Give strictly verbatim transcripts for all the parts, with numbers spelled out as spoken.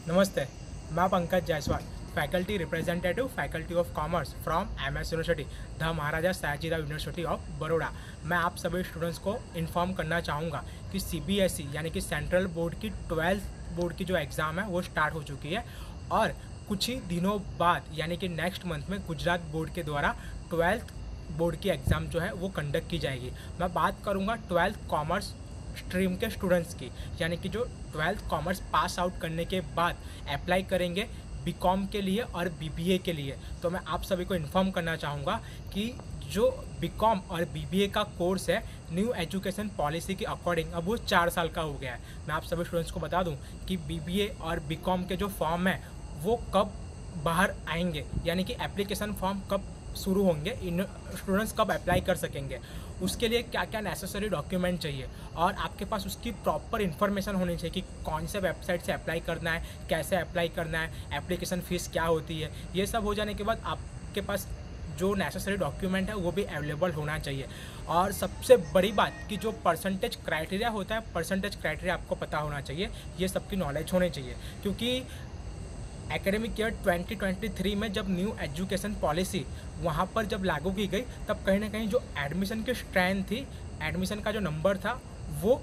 नमस्ते, मैं Pankaj Jaiswal, faculty representative faculty of commerce from MS university, the Maharaja Sayajirao university of Baroda. मैं आप सभी स्टूडेंट्स को इन्फॉर्म करना चाहूँगा कि सीबीएसई यानी कि सेंट्रल बोर्ड की ट्वेल्थ बोर्ड की जो एग्ज़ाम है वो स्टार्ट हो चुकी है और कुछ ही दिनों बाद यानी कि नेक्स्ट मंथ में गुजरात बोर्ड के द्वारा ट्वेल्थ बोर्ड की एग्ज़ाम जो है वो कंडक्ट की जाएगी। मैं बात करूँगा ट्वेल्थ कॉमर्स स्ट्रीम के स्टूडेंट्स की, यानी कि जो ट्वेल्थ कॉमर्स पास आउट करने के बाद अप्लाई करेंगे बीकॉम के लिए और बीबीए के लिए। तो मैं आप सभी को इन्फॉर्म करना चाहूँगा कि जो बीकॉम और बीबीए का कोर्स है न्यू एजुकेशन पॉलिसी के अकॉर्डिंग अब वो चार साल का हो गया है। मैं आप सभी स्टूडेंट्स को बता दूं कि बीबीए और बीकॉम के जो फॉर्म है वो कब बाहर आएंगे, यानी कि एप्लीकेशन फॉर्म कब शुरू होंगे, इन स्टूडेंट्स कब अप्लाई कर सकेंगे, उसके लिए क्या क्या नेसेसरी डॉक्यूमेंट चाहिए और आपके पास उसकी प्रॉपर इन्फॉर्मेशन होनी चाहिए कि कौन से वेबसाइट से अप्लाई करना है, कैसे अप्लाई करना है, एप्लीकेशन फ़ीस क्या होती है। ये सब हो जाने के बाद आपके पास जो नेसेसरी डॉक्यूमेंट है वो भी अवेलेबल होना चाहिए। और सबसे बड़ी बात कि जो परसेंटेज क्राइटेरिया होता है, परसेंटेज क्राइटेरिया आपको पता होना चाहिए, ये सबकी नॉलेज होनी चाहिए। क्योंकि academic year twenty twenty three में जब न्यू एजुकेशन पॉलिसी वहाँ पर जब लागू की गई तब कहीं ना कहीं जो एडमिशन की स्ट्रेंथ थी, एडमिशन का जो नंबर था वो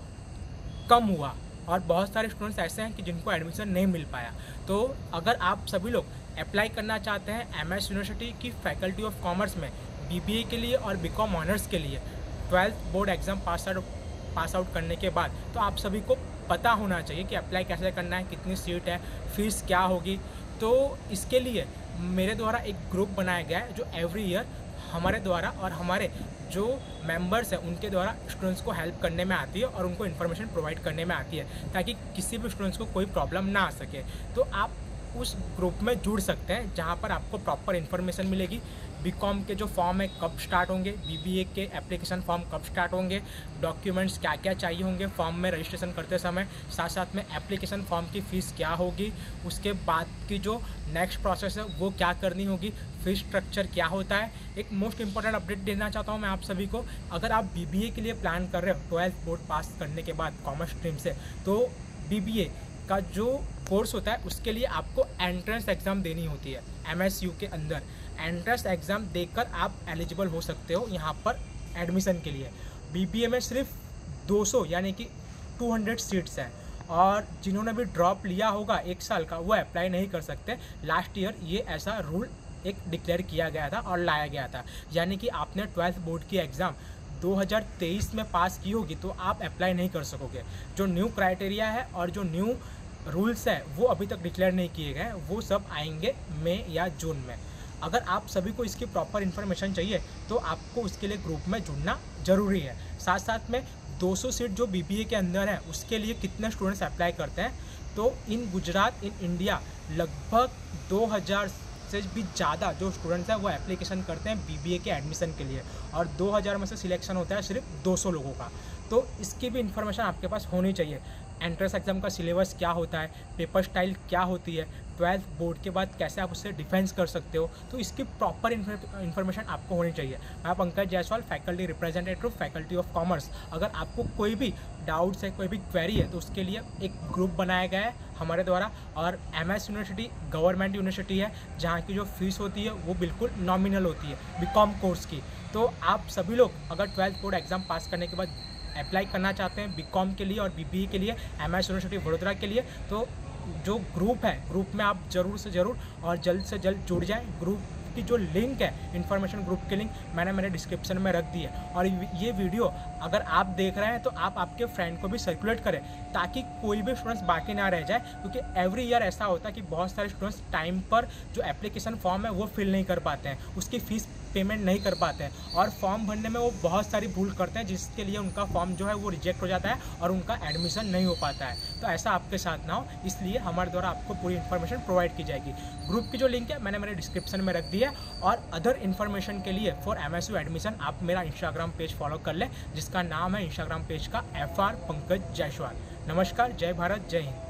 कम हुआ और बहुत सारे स्टूडेंट्स ऐसे हैं कि जिनको एडमिशन नहीं मिल पाया। तो अगर आप सभी लोग अप्लाई करना चाहते हैं एमएस यूनिवर्सिटी की फैकल्टी ऑफ कॉमर्स में बीबीए के लिए और बीकॉम ऑनर्स के लिए twelfth board exam pass out pass out करने के बाद, तो आप सभी को पता होना चाहिए कि अप्लाई कैसे करना है, कितनी सीट है, फीस क्या होगी। तो इसके लिए मेरे द्वारा एक ग्रुप बनाया गया है जो एवरी ईयर हमारे द्वारा और हमारे जो मेंबर्स हैं उनके द्वारा स्टूडेंट्स को हेल्प करने में आती है और उनको इन्फॉर्मेशन प्रोवाइड करने में आती है ताकि किसी भी स्टूडेंट्स को कोई प्रॉब्लम ना आ सके। तो आप उस ग्रुप में जुड़ सकते हैं जहां पर आपको प्रॉपर इन्फॉर्मेशन मिलेगी। बीकॉम के जो फॉर्म है कब स्टार्ट होंगे, बीबीए के एप्लीकेशन फॉर्म कब स्टार्ट होंगे, डॉक्यूमेंट्स क्या क्या चाहिए होंगे फॉर्म में रजिस्ट्रेशन करते समय, साथ साथ में एप्लीकेशन फॉर्म की फ़ीस क्या होगी, उसके बाद की जो नेक्स्ट प्रोसेस है वो क्या करनी होगी, फीस स्ट्रक्चर क्या होता है। एक मोस्ट इंपॉर्टेंट अपडेट देना चाहता हूँ मैं आप सभी को, अगर आप बीबीए के लिए प्लान कर रहे हो ट्वेल्थ बोर्ड पास करने के बाद कॉमर्स स्ट्रीम से, तो बीबीए का जो कोर्स होता है उसके लिए आपको एंट्रेंस एग्ज़ाम देनी होती है। एमएसयू के अंदर एंट्रेंस एग्ज़ाम देकर आप एलिजिबल हो सकते हो यहाँ पर एडमिशन के लिए। बीबीए में सिर्फ दो सौ यानी कि दो सौ सीट्स हैं और जिन्होंने भी ड्रॉप लिया होगा एक साल का वो अप्लाई नहीं कर सकते। लास्ट ईयर ये ऐसा रूल एक डिक्लेयर किया गया था और लाया गया था, यानी कि आपने ट्वेल्थ बोर्ड की एग्ज़ाम दो हज़ार तेईस में पास की होगी तो आप अप्लाई नहीं कर सकोगे। जो न्यू क्राइटेरिया है और जो न्यू रूल्स है वो अभी तक डिक्लेयर नहीं किए गए, वो सब आएंगे मई या जून में। अगर आप सभी को इसकी प्रॉपर इन्फॉर्मेशन चाहिए तो आपको उसके लिए ग्रुप में जुड़ना ज़रूरी है। साथ साथ में दो सौ सीट जो बीबीए के अंदर है उसके लिए कितने स्टूडेंट्स अप्लाई करते हैं, तो इन गुजरात इन इंडिया लगभग दो हज़ार से भी ज़्यादा जो स्टूडेंट्स हैं वो एप्लीकेशन करते हैं बीबीए के एडमिशन के लिए और दो हज़ार में से सिलेक्शन होता है सिर्फ दो सौ लोगों का। तो इसकी भी इन्फॉर्मेशन आपके पास होनी चाहिए। एंट्रेंस एग्ज़ाम का सिलेबस क्या होता है, पेपर स्टाइल क्या होती है, ट्वेल्थ बोर्ड के बाद कैसे आप उससे डिफेंस कर सकते हो, तो इसकी प्रॉपर इन्फॉर्मेशन आपको होनी चाहिए। मैं Pankaj Jaiswal, faculty representative faculty of commerce. अगर आपको कोई भी डाउट्स है, कोई भी क्वेरी है तो उसके लिए एक ग्रुप बनाया गया है हमारे द्वारा। और एमएस यूनिवर्सिटी गवर्नमेंट यूनिवर्सिटी है जहाँ की जो फीस होती है वो बिल्कुल नॉमिनल होती है बीकॉम कोर्स की। तो आप सभी लोग अगर ट्वेल्थ बोर्ड एग्ज़ाम पास करने के बाद अप्लाई करना चाहते हैं बीकॉम के लिए और बीबीए के लिए एमएस यूनिवर्सिटी वडोदरा के लिए, तो जो ग्रुप है ग्रुप में आप ज़रूर से ज़रूर और जल्द से जल्द जुड़ जाएं। ग्रुप की जो लिंक है, इन्फॉर्मेशन ग्रुप की लिंक मैंने मेरे डिस्क्रिप्शन में रख दी है। और ये वीडियो अगर आप देख रहे हैं तो आप आपके फ्रेंड को भी सर्कुलेट करें ताकि कोई भी स्टूडेंट्स बाकी ना रह जाए, क्योंकि एवरी ईयर ऐसा होता है कि बहुत सारे स्टूडेंट्स टाइम पर जो एप्लीकेशन फॉर्म है वो फिल नहीं कर पाते हैं, उसकी फ़ीस पेमेंट नहीं कर पाते हैं और फॉर्म भरने में वो बहुत सारी भूल करते हैं जिसके लिए उनका फॉर्म जो है वो रिजेक्ट हो जाता है और उनका एडमिशन नहीं हो पाता है। तो ऐसा आपके साथ ना हो, इसलिए हमारे द्वारा आपको पूरी इन्फॉर्मेशन प्रोवाइड की जाएगी। ग्रुप की जो लिंक है मैंने मेरे डिस्क्रिप्शन में रख दी है। और अदर इन्फॉर्मेशन के लिए फॉर एमएसयू एडमिशन आप मेरा इंस्टाग्राम पेज फॉलो कर लें जिसका नाम है इंस्टाग्राम पेज का एफ आर पंकज जायसवाल। नमस्कार, जय भारत, जय हिंद।